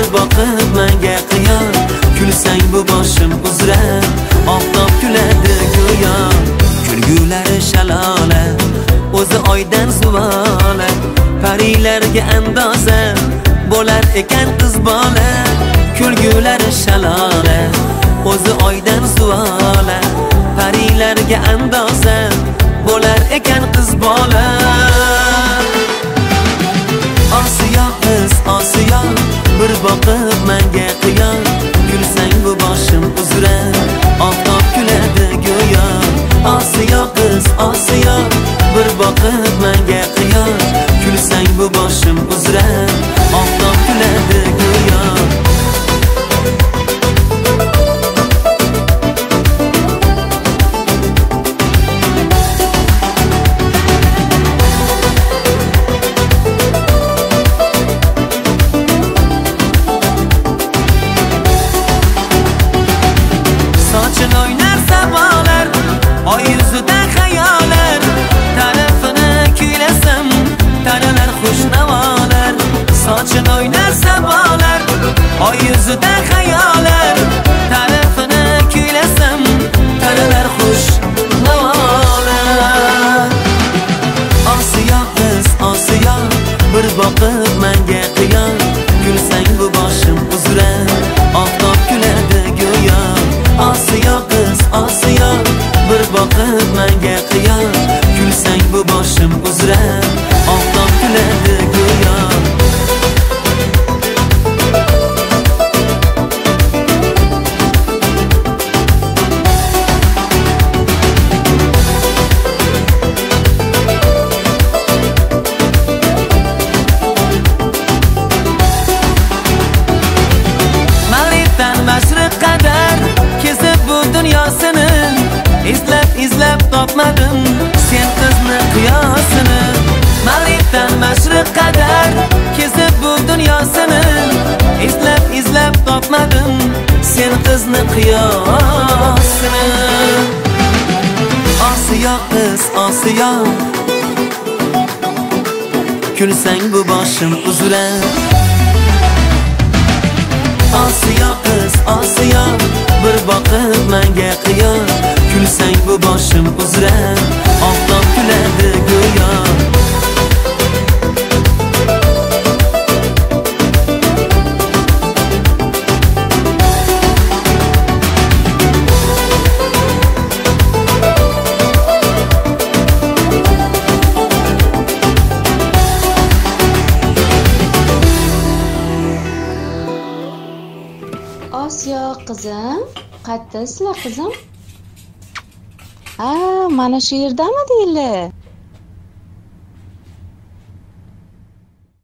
bir boqib menga qiyon, kulsang bu boshim uzra, oftob kuladi go'yo. Kulgulari shalola, o'zi oydan suvola, parilarga andoza bo'lar ekan qiz bola. Kulgulari shalola, o'zi oydan suvola, parilarga andoza bo'lar ekan qiz bola. Osiyo qiz Osiyo, bir boqib menga qiyon, kulsang bu boshim uzra, oftob kuladi go'yo. Osiyo qiz Osiyo, bir boqib menga qiyon, kulsang bu boshim uzra, oftob kuladi go'yo. Sochini o'ynar sabolar, oy yuzida xayolar, tarafini kuylasam, taralar xushnavolar. Sochini o'ynar sabolar, oy yuzida xayolar, tarafini kuylasam, taralar xushnavolar. Osiyo qiz Osiyo, bir boqib menga qiyon, kulsang bu boshim uzra, oftob kuladi go'yo. Osiyo qiz Osiyo, bir boqib menga qiyon, kulsang bu boshim uzra, oftob kuladi go'yo. Mag'ribdan mashriq qadar kezib bu dunyosini, izlab topmadim sen qizni qiyosini. Mag'ribdan mashriq qadar kezib bu dunyosini, izlab topmadim sen qizni qiyosini. Osiyo qiz Osiyo, kulsang bu boshim uzra. Osiyo qiz Osiyo, bir boqib menga qiyon, kulsang bu boshim uzra, oftob kuladi go'yo. Osiyo qizim, qayerdasizlar qizim? Mana shu yerdami deyli?